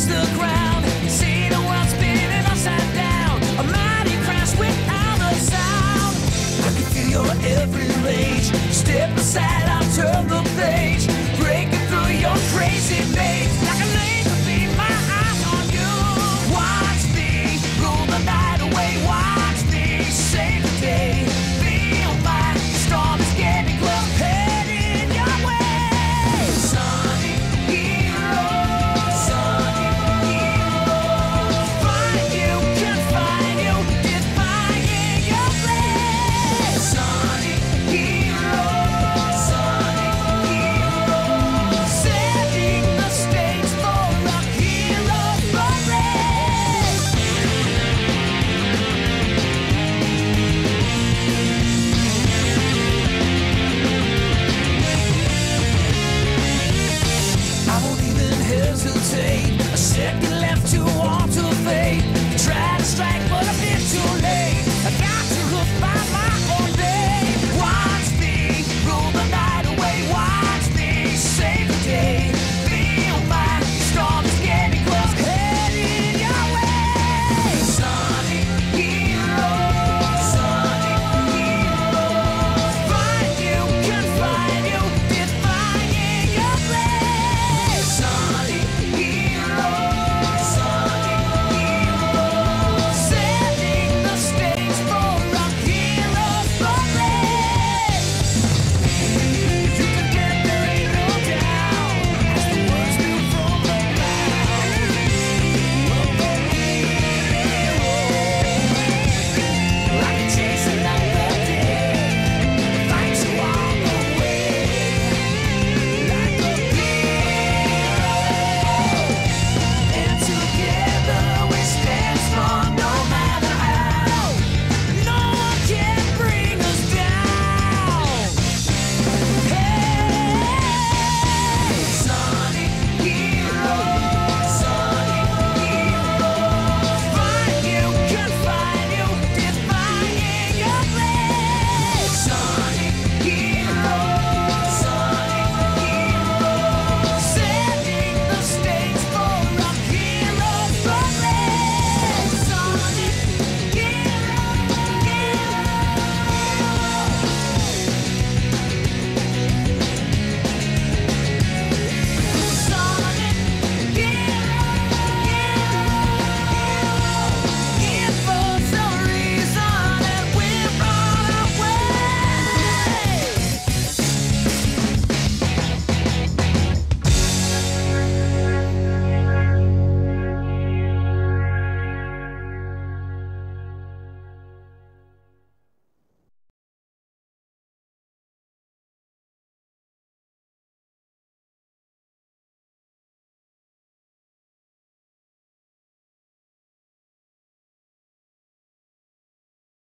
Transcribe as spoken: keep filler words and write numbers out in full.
touch the ground. See the world spinning upside down. A mighty crash without a sound. I can feel your every rage. Step aside, I'll turn the page. Breaking through your crazy maze. Like a laser beam, my eyes on you. Watch me rule the night away. Watch me save the day. Feel my storm is getting close. Heading your way. Sonic hero. Sonic hero. Find you, confine you, defying your place. Sonic hero. Sonic hero. Setting the stage for a hero parade. I won't even hesitate. A second left to alter fate.